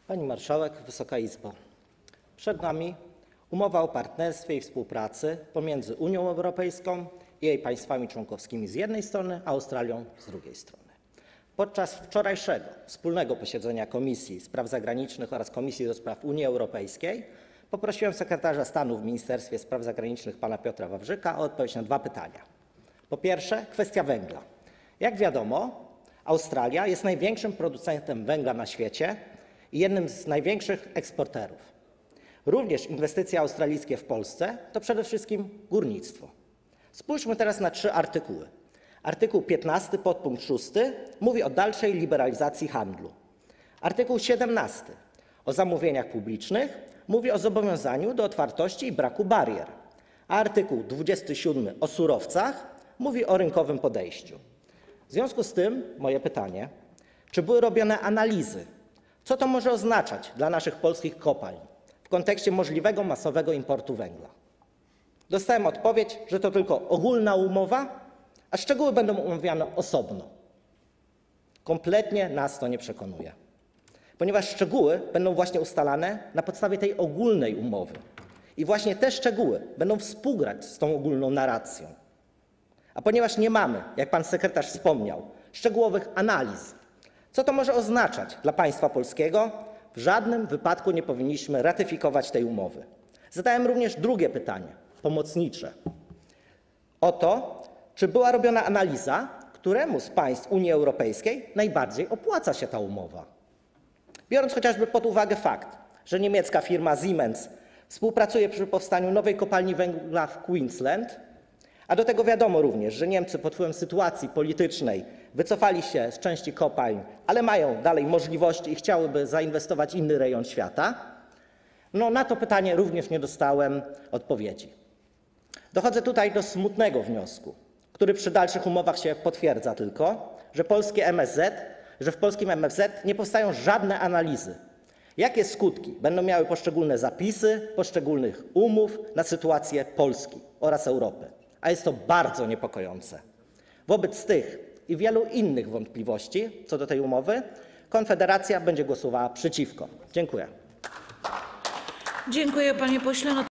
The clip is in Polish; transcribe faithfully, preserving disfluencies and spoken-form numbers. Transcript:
Pani Marszałek, Wysoka Izbo. Przed nami umowa o partnerstwie i współpracy pomiędzy Unią Europejską i jej państwami członkowskimi z jednej strony, a Australią z drugiej strony. Podczas wczorajszego wspólnego posiedzenia Komisji Spraw Zagranicznych oraz Komisji do Spraw Unii Europejskiej poprosiłem sekretarza stanu w Ministerstwie Spraw Zagranicznych pana Piotra Wawrzyka o odpowiedź na dwa pytania. Po pierwsze, kwestia węgla. Jak wiadomo, Australia jest największym producentem węgla na świecie i jednym z największych eksporterów. Również inwestycje australijskie w Polsce to przede wszystkim górnictwo. Spójrzmy teraz na trzy artykuły. Artykuł piętnasty, podpunkt szósty mówi o dalszej liberalizacji handlu. Artykuł siedemnasty o zamówieniach publicznych mówi o zobowiązaniu do otwartości i braku barier. A artykuł dwudziesty siódmy o surowcach mówi o rynkowym podejściu. W związku z tym moje pytanie, czy były robione analizy, co to może oznaczać dla naszych polskich kopalń w kontekście możliwego masowego importu węgla? Dostałem odpowiedź, że to tylko ogólna umowa, a szczegóły będą omawiane osobno. Kompletnie nas to nie przekonuje, ponieważ szczegóły będą właśnie ustalane na podstawie tej ogólnej umowy i właśnie te szczegóły będą współgrać z tą ogólną narracją. A ponieważ nie mamy, jak pan sekretarz wspomniał, szczegółowych analiz, co to może oznaczać dla państwa polskiego, w żadnym wypadku nie powinniśmy ratyfikować tej umowy. Zadałem również drugie pytanie, pomocnicze, o to, czy była robiona analiza, któremu z państw Unii Europejskiej najbardziej opłaca się ta umowa. Biorąc chociażby pod uwagę fakt, że niemiecka firma Siemens współpracuje przy powstaniu nowej kopalni węgla w Queensland, a do tego wiadomo również, że Niemcy pod wpływem sytuacji politycznej wycofali się z części kopalń, ale mają dalej możliwości i chciałyby zainwestować w inny rejon świata, no na to pytanie również nie dostałem odpowiedzi. Dochodzę tutaj do smutnego wniosku, który przy dalszych umowach się potwierdza tylko, że polskie M S Z, że w polskim M S Z nie powstają żadne analizy, jakie skutki będą miały poszczególne zapisy poszczególnych umów na sytuację Polski oraz Europy. A jest to bardzo niepokojące. Wobec tych i wielu innych wątpliwości co do tej umowy Konfederacja będzie głosowała przeciwko. Dziękuję. Dziękuję, panie pośle.